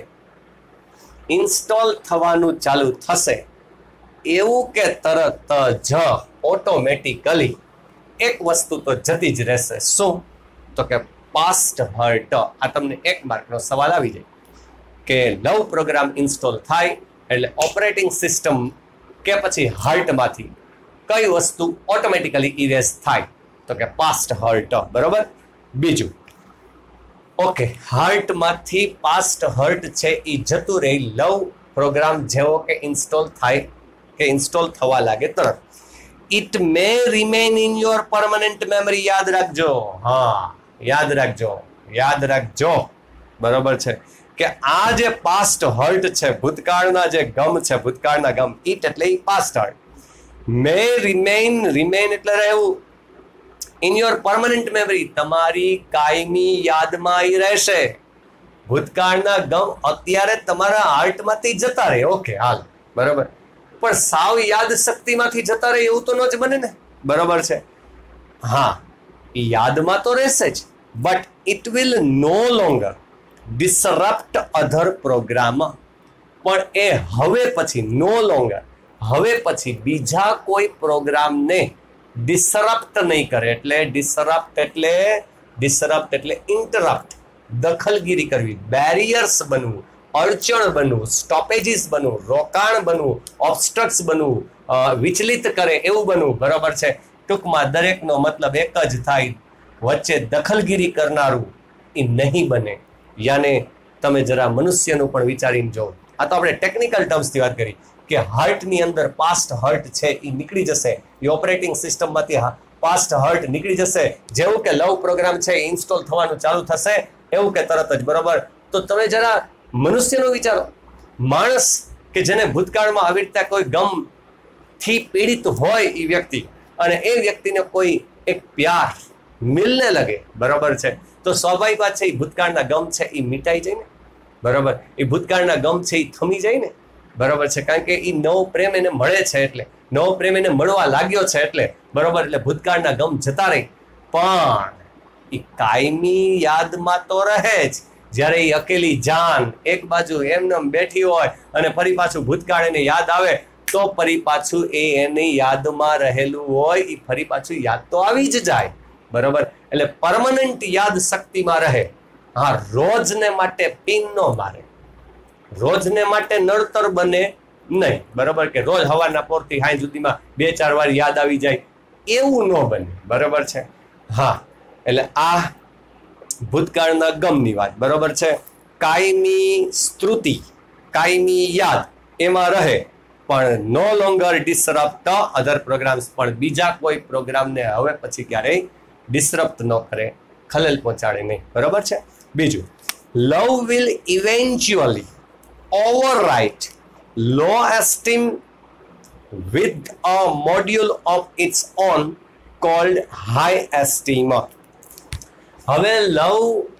ઇન્સ્ટોલ થવાનું ચાલુ થશે એવું કે તરત જ ઓટોમેટિકલી એક વસ્તુ તો જતી જ રહેશે. શું તો કે પાસ્ટ હર્ટ. આ તમને 1 માર્કનો સવાલ આવી જાય કે લવ પ્રોગ્રામ ઇન્સ્ટોલ થાય એટલે ઓપરેટિંગ સિસ્ટમ કે પછી હાર્ટમાંથી કઈ વસ્તુ ઓટોમેટિકલી ઇરેઝ થાય? તો કે પાસ્ટ હર્ટ. બરોબર. બીજું, ઓકે, હર્ટમાંથી પાસ્ટ હર્ટ છે એ જતું રહી લવ પ્રોગ્રામ જેવો કે ઇન્સ્ટોલ થાય કે ઇન્સ્ટોલ થવા લાગે તરત. It may remain in your permanent memory. યાદ રાખજો. હા, યાદ રાખજો. બરોબર છે કે આ જે પાસ્ટ હર્ટ છે, ભૂતકાળના જે ગમ છે, ભૂતકાળના ગમ, ઇટ એટલે પાસ્ટ હર્ટ. મે રિમેન એટલે રહેવું ઇન યોર પરમનન્ટ મેમરી, તમારી કાયમી યાદમાં એ રહેશે. ભૂતકાળના ગમ અત્યારે તમારા હાર્ટમાંથી જતા રહે, ઓકે હાલ, બરોબર, પણ સાવ યાદ શક્તિમાંથી જતા રહે એવું તો ન જ બને ને. બરોબર છે. હા, એ યાદમાં તો રહેશે જ, but it will no longer disrupt other program. પણ એ હવે પછી નો લોંગર, હવે પછી બીજા કોઈ પ્રોગ્રામને ડિસરપ્ટ નહીં કરે. એટલે ડિસરપ્ટ એટલે ઇન્ટરપ્ટ, દખલગીરી કરવી, બેરિયર્સ બનવું, અડચણ બનવું, સ્ટોપેજીસ બનવું, રોકાણ બનવું, ઓબ્સ્ટ્રક્ટ્સ બનવું, વિચલિત કરે એવું બનવું. બરોબર છે. ટૂંકમાં દરેકનો મતલબ એક જ થાય, વચ્ચે દખલગીરી કરનારું એ નહીં બને. યાને તમે જરા મનુષ્યનું પણ વિચારીને જો. આ તો આપણે ટેકનિકલ ટર્મ્સથી વાત કરી કે હાર્ટની અંદર પાસ્ટ હર્ટ છે એ નીકળી જશે, એ ઓપરેટિંગ સિસ્ટમમાંથી પાસ્ટ હર્ટ નીકળી જશે. જેવું કે લવ પ્રોગ્રામ છે એ ઇન્સ્ટોલ થવાનું ચાલુ થશે એવું કે તરત જ. બરોબર. તો તમે જરા મનુષ્યનું વિચારો. માણસ કે જેને ભૂતકાળમાં આવી રીતે કોઈ ગમથી પીડિત હોય એ વ્યક્તિ, અને એ વ્યક્તિને કોઈ એક પ્યાર મિલને લગે, બરોબર છે, તો સ્વાભાવિક વાત છે એ ભૂતકાળના ગમ છે એ મિટાઈ જાય ને. બરોબર. એ ભૂતકાળના ગમ છે એ થમી જાય ને. બરોબર છે. કારણ કે એ નવો પ્રેમ એને મળે છે, એટલે નવો પ્રેમ એને મળવા લાગ્યો છે એટલે. બરોબર. એટલે ભૂતકાળના ગમ જતા રહે, પણ એ કાયમી યાદમાં તો રહે જ. જ્યારે એ અકેલી જાન એક બાજુ એમને બેઠી હોય અને ફરી પાછું ભૂતકાળ એને યાદ આવે, તો ફરી પાછું એની યાદમાં રહેલું હોય એ ફરી પાછું યાદ તો આવી જ જાય. બરોબર. એટલે પરમનન્ટ યાદ શક્તિમાં રહે. હા, રોજને માટે પિન ન મારે, રોજને માટે નડતર બને નહીં. બરોબર. કે રોજ સવારના પોરથી સાંજ સુધીમાં 2-4 વાર યાદ આવી જાય એવું ન બને. બરોબર છે. હા, એટલે આ ભૂતકાળના ગમની વાત. બરોબર છે. કાયમી સ્મૃતિ, કાયમી યાદ એમાં રહે, પણ નો લોંગર ડિસરપ્ટ અધર પ્રોગ્રામ્સ. પણ બીજા કોઈ પ્રોગ્રામને હવે પછી ક્યારેય ડિસરપ્ટ ન કરે, ખલેલ પહોંચાડે નહીં. બરોબર છે. બીજું, love will eventually overwrite low esteem with a module of its own called high esteem. હવે લવ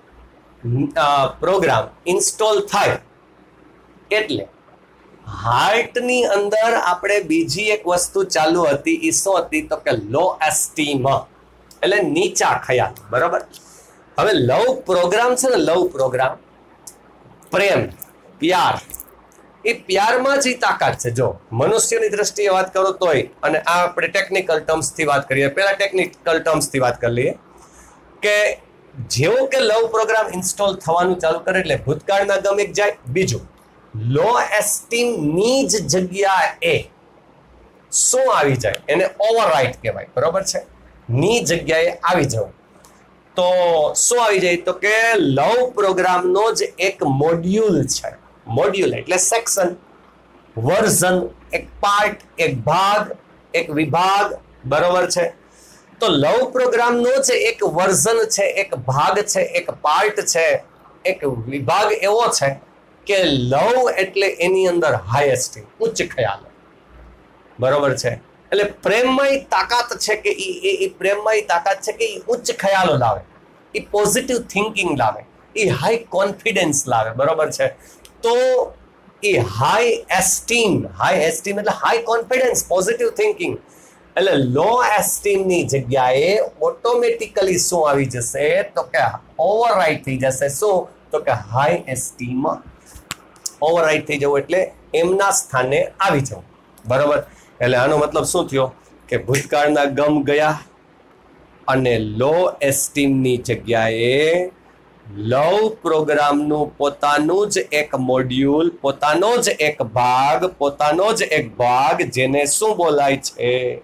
પ્રોગ્રામ ઇન્સ્ટોલ થાય એટલે હાર્ટની અંદર આપણે બીજી એક વસ્તુ ચાલુ હતી. એ શું હતી? તો કે લો એસ્ટીમ, એટલે નીચા ખ્યાલ. બરોબર. હવે લવ પ્રોગ્રામ છે ને, લવ પ્રોગ્રામ, પ્રેમ, પ્યાર, એ પ્યારમાં જ તાકાત છે. જો મનુષ્યની દ્રષ્ટિએ વાત કરો તોય, અને આ આપણે ટેકનિકલ ટર્મ્સથી વાત કરીએ, પહેલા ટેકનિકલ ટર્મ્સથી વાત કરી લઈએ કે જેવો કે લવ પ્રોગ્રામ ઇન્સ્ટોલ થવાનું ચાલુ કરે એટલે ભૂતકાળના ગમ એક જાય. બીજું, લો એસ્ટીમ ની જ જગ્યાએ શું આવી જાય? એને ઓવરરાઇટ કહેવાય. બરોબર છે. ની જગ્યાએ આવી જવું. તો શું આવી જાય? તો કે લવ પ્રોગ્રામનો જ એક મોડ્યુલ છે. મોડ્યુલ એટલે સેક્શન, વર્ઝન, એક પાર્ટ, એક ભાગ, એક વિભાગ. બરોબર છે. તો લવ પ્રોગ્રામનો જ એક વર્ઝન છે, એક ભાગ છે, એક પાર્ટ છે, એક વિભાગ એવો છે કે લવ એટલે એની અંદર હાઈ એસ્ટીમ, ઉચ્ચ ખ્યાલ. બરોબર છે. એટલે પ્રેમમાં તાકાત છે કે એ પ્રેમમાં તાકાત છે કે એ ઉચ્ચ ખ્યાલો લાવે, એ પોઝિટિવ થિંકિંગ લાવે, એ હાઈ કોન્ફિડન્સ લાવે. બરોબર છે. તો એ હાઈ એસ્ટીમ એટલે હાઈ કોન્ફિડન્સ, પોઝિટિવ થિંકિંગ. એટલે લો એસ્ટીમની જગ્યાએ ઓટોમેટિકલી શું આવી જશે? તો કે ઓવરરાઇટ થઈ જશે. શું? તો કે હાઈ એસ્ટીમ. ઓવરરાઇટ થઈ જવું એટલે એમના સ્થાને આવી જવું. બરોબર. એટલે આનો મતલબ શું થયો? કે ભૂતકાળના ગમ ગયા અને લો એસ્ટીમની જગ્યાએ લવ પ્રોગ્રામનું પોતાનું જ એક મોડ્યુલ, પોતાનો જ એક ભાગ જેને શું બોલાય છે?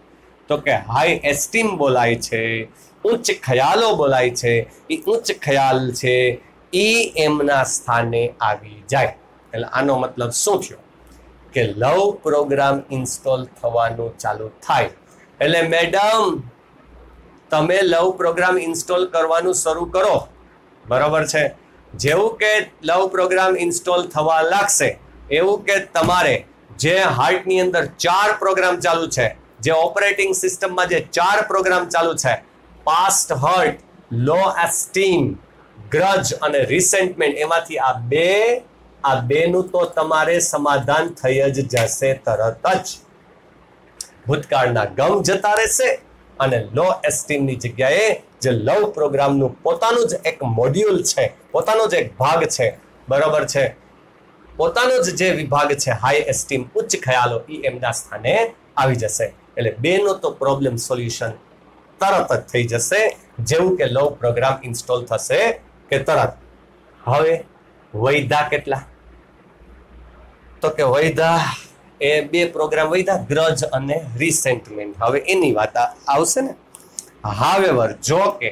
તો કે હાઈ એસ્ટીમ બોલાય છે, ઉચ્ચ ખ્યાલો બોલાય છે. એ ઉચ્ચ ખ્યાલ છે એ એમના સ્થાને આવી જાય. એટલે આનો મતલબ શું થયો કે લવ પ્રોગ્રામ ઇન્સ્ટોલ થવાનું ચાલુ થાય. એટલે મેડમ તમે લવ પ્રોગ્રામ ઇન્સ્ટોલ કરવાનું શરૂ કરો, બરોબર છે. જેવું કે લવ પ્રોગ્રામ ઇન્સ્ટોલ થવા લાગશે એવું કે તમારે જે હાર્ટની અંદર 4 પ્રોગ્રામ ચાલુ છે, જે ઓપરેટિંગ સિસ્ટમમાં જે 4 પ્રોગ્રામ ચાલુ છે, past hurt, low esteem, grudge અને રિસેન્ટમેન્ટ, એમાંથી આ બેનું તો તમારે સમાધાન થઈ જ જશે તરત જ. ભૂતકાળના ગમ જતા રહેશે અને લો એસ્ટીમની જગ્યાએ જે લવ પ્રોગ્રામનું પોતાનું જ એક મોડ્યુલ છે, પોતાનો જ એક ભાગ છે, બરોબર છે, પોતાનો જ જે વિભાગ છે હાઈ એસ્ટીમ, ઉચ્ચ ખ્યાલો, એ એમના સ્થાને આવી જશે. એટલે બેનો તો પ્રોબ્લેમ સોલ્યુશન તરત જ થઈ જશે જેવું કે લવ પ્રોગ્રામ ઇન્સ્ટોલ થશે કે તરત. હવે વૈધા કેટલા? તો કે વૈધા એ 2 પ્રોગ્રામ વૈધા, ગ્રજ અને રિસેન્ટમેન્ટ. હવે એની વાત આવશે ને. હાવેવર જો કે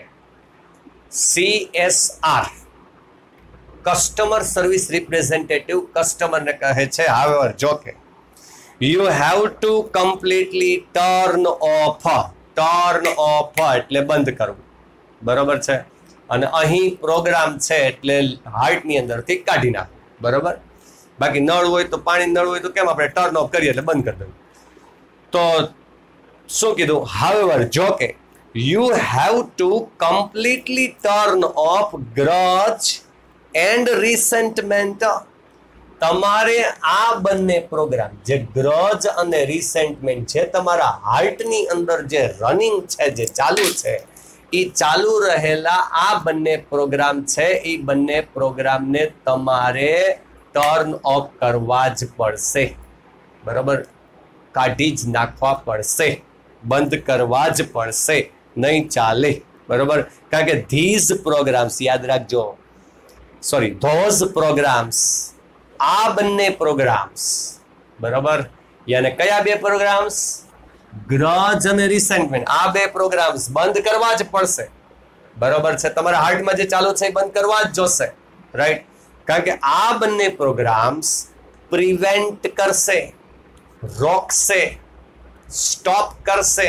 CSR કસ્ટમર સર્વિસ રિપ્રેઝેન્ટેટિવ કસ્ટમરને કહે છે, હાવેવર જો કે you have to completely turn off એટલે બંધ કરવું, બરોબર છે. અને અહીં પ્રોગ્રામ છે એટલે હાર્ટની અંદરથી કાઢી નાખવું, બરોબર. બાકી નળ હોય તો પાણી નળ હોય તો કેમ આપણે ટર્ન ઓફ કરીએ એટલે બંધ કરી દઈએ. તો શું કીધું? હાવેવર જો કે you have to completely turn off grudge and resentment. તમારે આ બંને પ્રોગ્રામ જે ગ્રજ અને રિસેન્ટમેન્ટ છે તમારા હાર્ટની અંદર જે રનિંગ છે, જે ચાલુ છે, એ ચાલુ રહેલા આ બંને પ્રોગ્રામ છે, એ બંને પ્રોગ્રામને તમારે ટર્ન ઓફ કરવા જ પડશે, બરોબર. કાઢી જ નાખવા પડશે, બંધ કરવા જ પડશે, નહીં ચાલે, બરોબર. કારણ કે ધીઝ પ્રોગ્રામ્સ, યાદ રાખજો, ધોઝ પ્રોગ્રામ્સ, આ બંને પ્રોગ્રામ્સ, બરોબર. યાને કયા 2 પ્રોગ્રામ્સ? ગ્રજ અને રિસેન્ટમેન્ટ. આ 2 પ્રોગ્રામ્સ બંધ કરવા જ પડશે, બરોબર છે. તમારા હાર્ટમાં જે ચાલુ છે એ બંધ કરવા જ જોશે, રાઈટ. કારણ કે આ બંને પ્રોગ્રામ્સ પ્રિવેન્ટ કરશે, રોકશે, સ્ટોપ કરશે,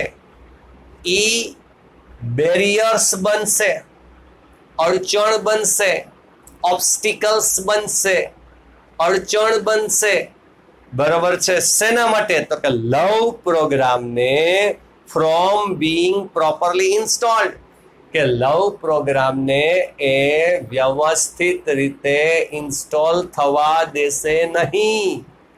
ઈ બેરિયર્સ બનશે, અડચણ બનશે, ઓબ્સ્ટિકલ્સ બનશે, અડચણ બનશે, બરોબર છે. શેના માટે? તો કે લવ પ્રોગ્રામને ફ્રોમ બીઇંગ પ્રોપરલી ઇન્સ્ટોલ્ડ, કે લવ પ્રોગ્રામને એ વ્યવસ્થિત રીતે ઇન્સ્ટોલ થવા દેશે નહીં,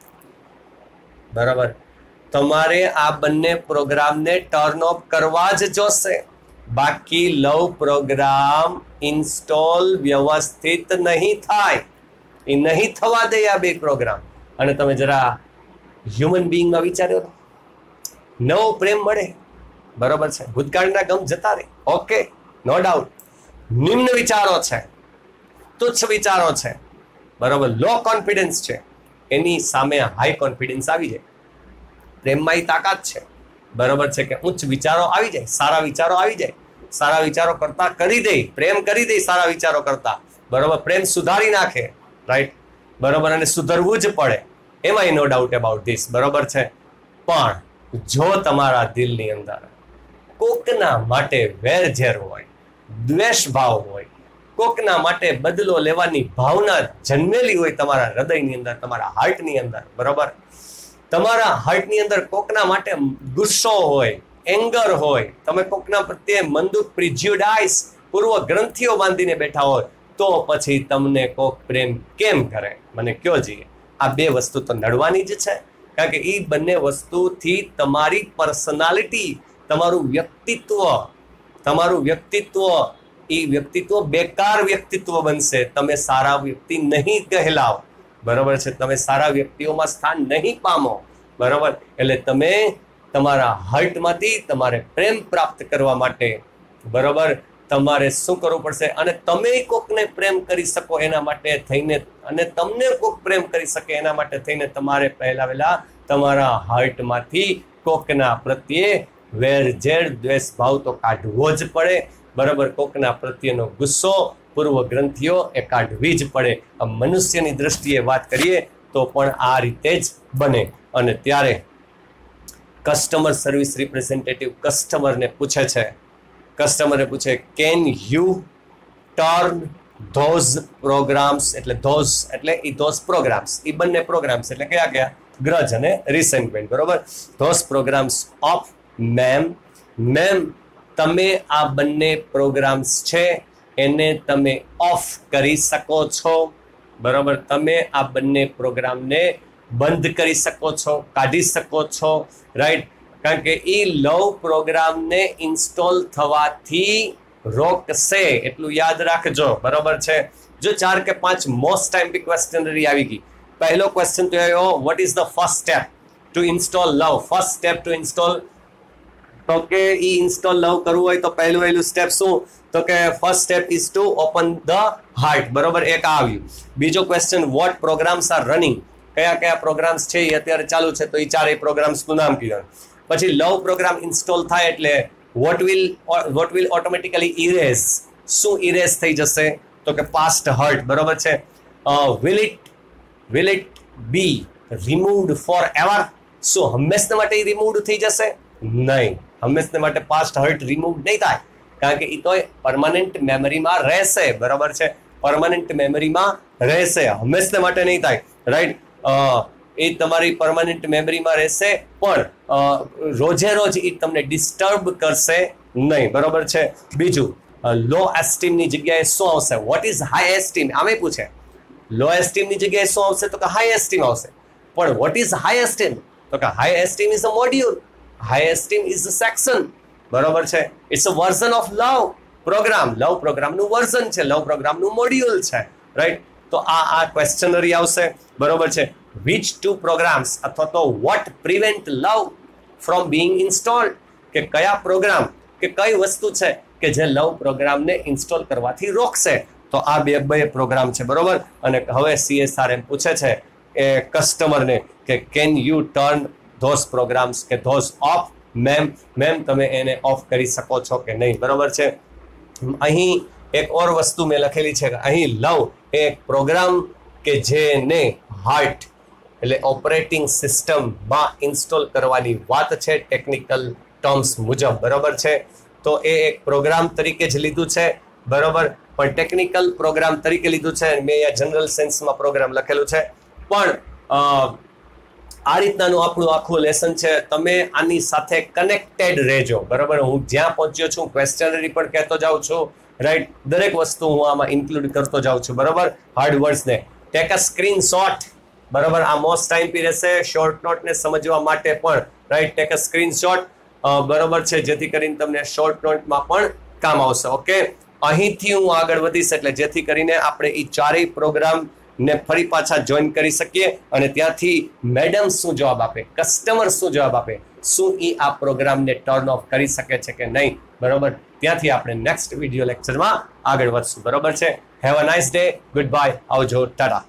બરાબર. તમારે આ બંને પ્રોગ્રામને ટર્ન ઓફ કરવા જ જોશે, બાકી લવ પ્રોગ્રામ ઇન્સ્ટોલ વ્યવસ્થિત નહીં થાય, એ નહીં થવા દે આ 2 પ્રોગ્રામ. અને તમે જરા હ્યુમન બીઈંગમાં વિચાર્યો તો નવો પ્રેમ મળે, બરોબર છે, ભૂતકાળના ગમ જતા રહે, ઓકે, નો ડાઉટ. નિમ્ન વિચારો છે, તુચ્છ વિચારો છે, બરોબર, લો કોન્ફિડન્સ છે, એની સામે હાઈ કોન્ફિડન્સ આવી જાય. પ્રેમમાં એ તાકાત છે, બરોબર છે, કે ઉચ્ચ વિચારો આવી જાય, સારા વિચારો આવી જાય, સારા વિચારો કરતા કરી દે, પ્રેમ કરી દે સારા વિચારો કરતા, બરોબર. પ્રેમ સુધારી નાખે, રાઈટ, બરોબર. અને સુધરવું જ પડે, એમાં નો ડાઉટ અબાઉટ ધીસ, બરોબર છે. પણ જો તમારા દિલની અંદર કોકના માટે વેરઝેર હોય, દ્વેષ ભાવ હોય, કોકના માટે બદલો લેવાની ભાવના જન્મેલી હોય તમારા હૃદયની અંદર, તમારા હાર્ટની અંદર, બરોબર, તમારા હાર્ટની અંદર કોકના માટે ગુસ્સો હોય, એંગર હોય, તમે કોકના પ્રત્યે મંદુક પ્રિજ્યુડાઇસ, પૂર્વ ગ્રંથિઓ બાંધીને બેઠા હોય, તો પછી તમને કોક પ્રેમ કેમ કરે? મને કયો જઈએ. આ 2 વસ્તુ તો નડવાની જ છે, કારણ કે એ બંને વસ્તુથી તમારી પર્સનાલિટી, તમારું વ્યક્તિત્વ એ વ્યક્તિત્વ બેકાર વ્યક્તિત્વ બનશે. તમે સારા વ્યક્તિ નહીં કહેલાવ, બરોબર છે, તમે સારા વ્યક્તિઓમાં સ્થાન નહીં પામો, બરોબર. એટલે તમે તમારા હાર્ટમાંથી તમારે પ્રેમ પ્રાપ્ત કરવા માટે, બરોબર, તમારે શું કરવું પડશે? અને તમે કોકને પ્રેમ કરી શકો એના માટે થઈને, અને તમને કોક પ્રેમ કરી શકે એના માટે થઈને તમારે પહેલા તમારા હાર્ટમાંથી કોકના પ્રત્યે વેર ઝેર દ્વેષ ભાવ તો કાઢવો જ પડે, બરાબર. કોકના પ્રત્યેનો ગુસ્સો, પૂર્વ ગ્રંથિઓ એ કાઢવી જ પડે. આ મનુષ્યની દ્રષ્ટિએ વાત કરીએ તો પણ આ રીતે જ બને. અને ત્યારે કસ્ટમર સર્વિસ રિપ્રેઝેન્ટેટિવ કસ્ટમરને પૂછે છે, can you turn those programs, એટલે ધોઝ એટલે ઈ ધોઝ પ્રોગ્રામ્સ, ઈ બંને પ્રોગ્રામ્સ એટલે કયા ગ્રજ અને રિસેન્ટમેન્ટ, બરોબર. ધોઝ પ્રોગ્રામ્સ ઓફ મેમ, તમે આ બંને પ્રોગ્રામ્સ છે એને તમે ઓફ કરી શકો છો, બરોબર. તમે આ બંને પ્રોગ્રામને બંધ કરી શકો છો, કાઢી શકો છો, રાઈટ. કારણ કે એ લવ પ્રોગ્રામને ઇન્સ્ટોલ થવાથી રોકશે, એટલું યાદ રાખજો, બરોબર છે. જો 4 કે 5 મોસ્ટ ટાઈમ ક્વેશ્ચનરી આવી ગઈ. પહેલો ક્વેશ્ચન તો આવ્યો, what is the first step to install love? First step to install, તો કે ઈ ઇન્સ્ટોલ લવ કરવું હોય તો પહેલું સ્ટેપ શું? તો કે first step is to open the heart, બરોબર. એક આવ્યું. બીજો question, what programs are running? કયા પ્રોગ્રામ્સ છે એ અત્યારે ચાલુ છે, તો એ 4 પ્રોગ્રામ્સનું નામ કીધું. પછી લવ પ્રોગ્રામ ઇન્સ્ટોલ થાય એટલે વોટ વિલ ઓટોમેટિકલી ઇરેઝ? શું ઇરેઝ થઈ જશે? તો કે પાસ્ટ હર્ટ, બરોબર છે. Will it be removed forever? શું હંમેશને માટે રિમૂવડ થઈ જશે? નહીં, હંમેશને માટે પાસ્ટ હર્ટ રિમૂવ નહીં થાય, કારણ કે એ તો પરમાનન્ટ મેમરીમાં રહેશે, બરોબર છે. પરમાનન્ટ મેમરીમાં રહેશે, હંમેશને માટે નહીં થાય, રાઈટ. એ તમારી પરમાનન્ટ મેમરીમાં રહેશે, પણ રોજે રોજ એ તમને ડિસ્ટર્બ કરશે નહીં, બરોબર છે. બીજું, લો એસ્ટીમની જગ્યાએ શું આવશે? What is high esteem? આમે પૂછે. લો એસ્ટીમની જગ્યાએ શું આવશે? તો કે હાઈ એસ્ટીમ આવશે. પણ વોટ ઇઝ હાઈ એસ્ટીમ? તો કે high esteem is a module, high esteem is a section, બરોબર છે. It's a version of love program, love પ્રોગ્રામનું વર્ઝન છે, લવ પ્રોગ્રામનું મોડ્યુલ છે, રાઈટ. તો આ ક્વેશ્ચનરી આવશે, બરોબર છે. વિચ ટુ પ્રોગ્રામ્સ અથવા તો what prevent love from being installed? કે કયા પ્રોગ્રામ કે કઈ વસ્તુ છે કે જે લવ પ્રોગ્રામને ઇન્સ્ટોલ કરવાથી રોકશે? તો આ બે પ્રોગ્રામ છે, બરોબર. અને હવે CSRM પૂછે છે એ કસ્ટમરને કે can you turn those programs કે ધોઝ ઓફ? મેમ તમે એને ઓફ કરી શકો છો કે નહીં, બરોબર છે. અહીં એક ઓર વસ્તુ મેં લખેલી છે કે અહીં લવ એ એક પ્રોગ્રામ કે જેને હાર્ટ એટલે ઓપરેટિંગ સિસ્ટમમાં ઇન્સ્ટોલ કરવાની વાત છે ટેકનિકલ ટર્મ્સ મુજબ, બરોબર છે. તો એ એક પ્રોગ્રામ તરીકે જ લીધું છે, બરોબર. પણ ટેકનિકલ પ્રોગ્રામ તરીકે લીધું છે. મેં અહીંયા જનરલ સેન્સમાં પ્રોગ્રામ લખેલું છે, પણ આ રીતનાનું આપણું આખું લેસન છે. તમે આની સાથે કનેક્ટેડ રહેજો, બરોબર. હું જ્યાં પહોંચ્યો છું ક્વેશ્ચનરી પણ કહેતો જાઉં છું, રાઈટ. દરેક વસ્તુ હું આમાં ઇન્ક્લુડ કરતો જાઉં છું, બરોબર. હાર્ડ વર્ડ્સને ટેક અ સ્ક્રીનશોટ, બરોબર. આ મોસ્ટ ટાઈમ પી રહેશે શોર્ટ નોટને સમજવા માટે પણ, રાઈટ. ટેક અ સ્ક્રીનશોટ, બરોબર છે, જેથી કરીને તમને શોર્ટ નોટમાં પણ કામ આવશે. ઓકે, અહીંથી હું આગળ વધીશ એટલે જેથી કરીને આપણે એ 4 પ્રોગ્રામ ને ફરી પાછા જોઈન કરી શકીએ અને ત્યાંથી મેડમ શું જવાબ આપે, કસ્ટમર શું જવાબ આપે, શું એ આ પ્રોગ્રામને ટર્ન ઓફ કરી શકે છે કે નહીં, બરોબર. ત્યાંથી આપણે નેક્સ્ટ વિડીયો લેક્ચરમાં આગળ વધશું, બરોબર છે. Have a nice day, goodbye, આવજો, ટાટા.